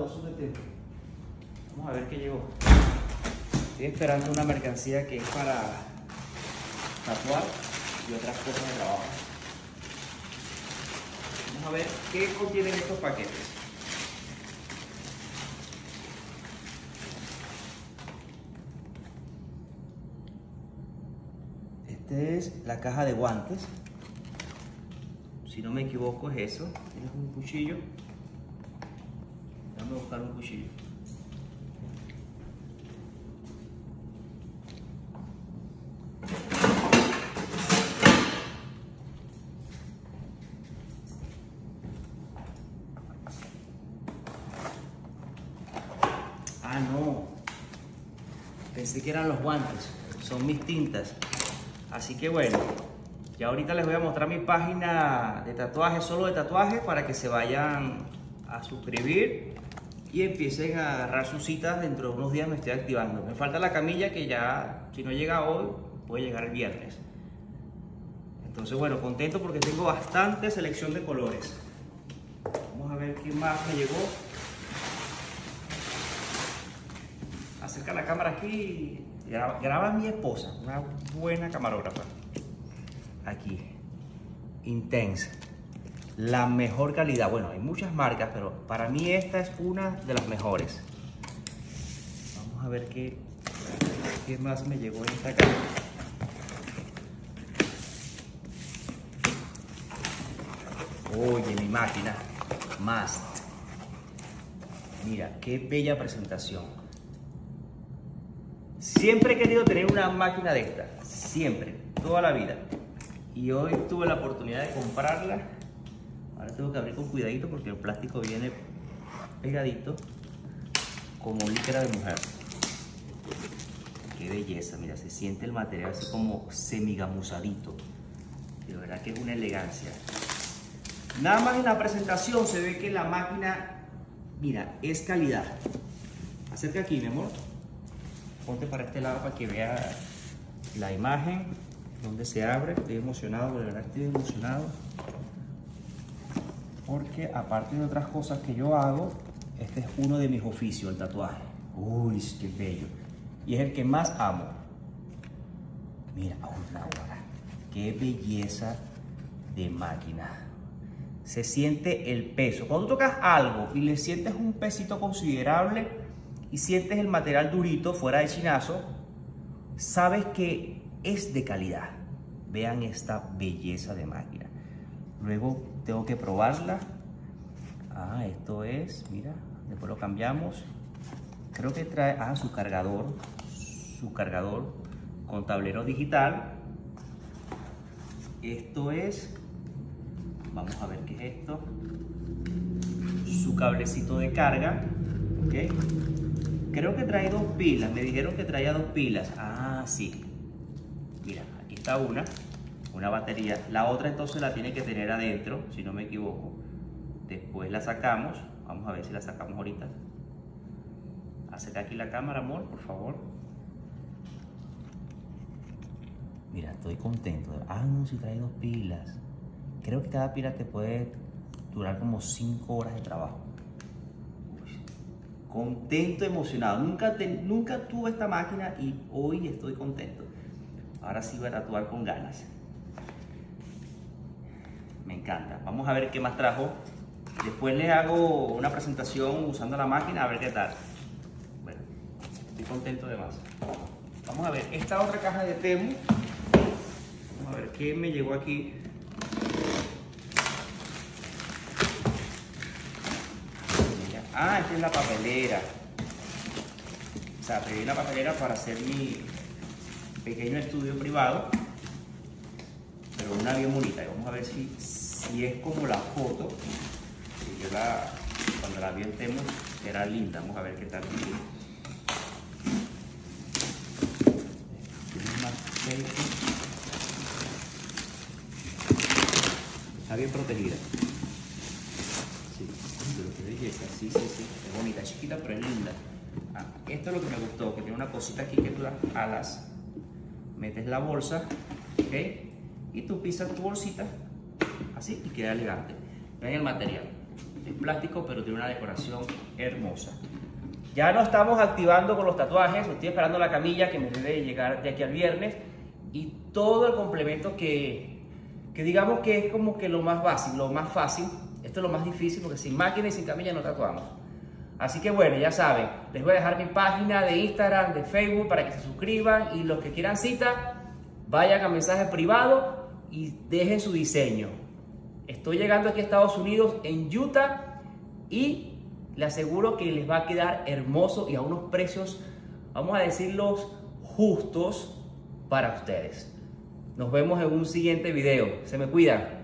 osos de Temu. Vamos a ver qué llegó. Estoy esperando una mercancía que es para tatuar y otras cosas de trabajo. Vamos a ver qué contienen estos paquetes. Esta es la caja de guantes. Si no me equivoco es eso. Tienes un cuchillo. Déjame buscar un cuchillo. Ah, no. Pensé que eran los guantes. Son mis tintas. Así que bueno, ya ahorita les voy a mostrar mi página de tatuajes, solo de tatuajes, para que se vayan a suscribir y empiecen a agarrar sus citas. Dentro de unos días me estoy activando. Me falta la camilla que ya, si no llega hoy, puede llegar el viernes. Entonces bueno, contento porque tengo bastante selección de colores. Vamos a ver qué más me llegó. Acerca la cámara aquí. Graba a mi esposa, una buena camarógrafa. Aquí, Intense, la mejor calidad. Bueno, hay muchas marcas, pero para mí esta es una de las mejores. Vamos a ver qué más me llegó en esta caja. Oye, mi máquina, Mast. Mira, qué bella presentación. Siempre he querido tener una máquina de esta, siempre, toda la vida. Y hoy tuve la oportunidad de comprarla. Ahora tengo que abrir con cuidadito porque el plástico viene pegadito como licra de mujer. Qué belleza, mira, se siente el material así como semigamuzadito. De verdad que es una elegancia. Nada más en la presentación se ve que la máquina, mira, es calidad. Acerca aquí, mi amor. Ponte para este lado para que vea la imagen donde se abre. Estoy emocionado, de verdad estoy emocionado. Porque aparte de otras cosas que yo hago, este es uno de mis oficios, el tatuaje. Uy, qué bello. Y es el que más amo. Mira, ahora, qué belleza de máquina. Se siente el peso. Cuando tocas algo y le sientes un pesito considerable, y sientes el material durito, fuera de chinazo, sabes que es de calidad. Vean esta belleza de máquina. Luego tengo que probarla. Ah, esto es, mira, después lo cambiamos. Creo que trae, su cargador con tablero digital. Esto es, vamos a ver qué es esto. Su cablecito de carga, ¿ok? Creo que trae 2 pilas, me dijeron que traía 2 pilas. Ah, sí. Mira, aquí está una batería. La otra entonces la tiene que tener adentro, si no me equivoco. Después la sacamos. Vamos a ver si la sacamos ahorita. Acerca aquí la cámara, amor, por favor. Mira, estoy contento. Ah, no, si trae 2 pilas. Creo que cada pila te puede durar como 5 horas de trabajo. Contento, emocionado. Nunca tuve esta máquina y hoy estoy contento. Ahora sí voy a tatuar con ganas. Me encanta. Vamos a ver qué más trajo. Después les hago una presentación usando la máquina a ver qué tal. Bueno, estoy contento de más. Vamos a ver esta otra caja de Temu. Vamos a ver qué me llegó aquí. Ah, esta es la papelera. O sea, pedí la papelera para hacer mi pequeño estudio privado. Pero una bien bonita. Y vamos a ver si es como la foto. Si yo cuando la vi en Temu, era linda. Vamos a ver qué tal. Está bien protegida. Pero qué belleza, sí, es bonita, es chiquita pero es linda. Esto es lo que me gustó, que tiene una cosita aquí que tú las alas, metes la bolsa, ¿ok? Y tú pisas tu bolsita, así, y queda elegante. Vean el material, Es plástico, pero tiene una decoración hermosa. Ya no estamos activando con los tatuajes, estoy esperando la camilla que me debe llegar de aquí al viernes y todo el complemento que digamos que es como que lo más básico, lo más fácil. Esto es lo más difícil porque sin máquina y sin camilla no tatuamos. Así que bueno, ya saben, les voy a dejar mi página de Instagram, de Facebook para que se suscriban y los que quieran cita, vayan a mensaje privado y dejen su diseño. Estoy llegando aquí a Estados Unidos, en Utah, y les aseguro que les va a quedar hermoso y a unos precios, vamos a decirlos, justos para ustedes. Nos vemos en un siguiente video. Se me cuidan.